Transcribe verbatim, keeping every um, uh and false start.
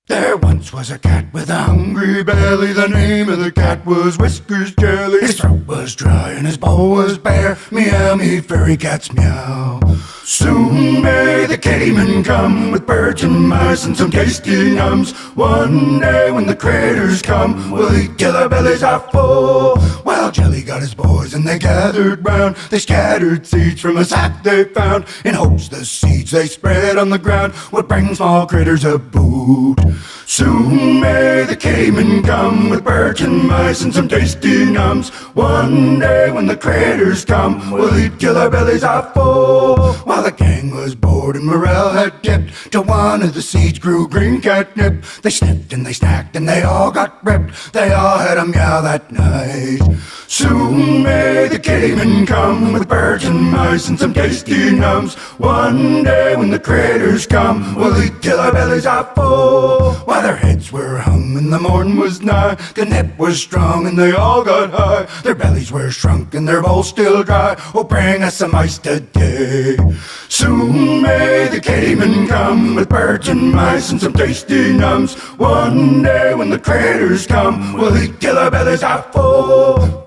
There once was a cat with a hungry belly. The name of the cat was Whiskers Jelly. His throat was dry and his bowl was bare. Meow, me fairy cats meow. Soon may the Kittyman come with birds and mice and some tasty nums. One day when the critters come, we'll eat till our bellies are full. While Jelly got his boys and they gathered round, they scattered seeds from a sack they found, in hopes the seeds they spread on the ground would bring small critters a boot. Soon may the Kittyman come with birds and mice and some tasty nums. One day when the critters come, we'll eat till our bellies are full. While the gang was bored and morale had dipped, till one of the seeds grew green catnip. They sniffed and they snacked and they all got ripped. They all had a meow that night. Soon may the Kittyman come with birds and mice and some tasty nums. One day when the critters come, we'll eat till our bellies are full. While their heads were hung and the morn was nigh, the nip was strong and they all got high. Their bellies were shrunk and their bowls still dry. Oh, bring us some ice today. Soon may the Kittyman come with birds and mice and some tasty nums. One day when the critters come, we'll eat till our bellies are full.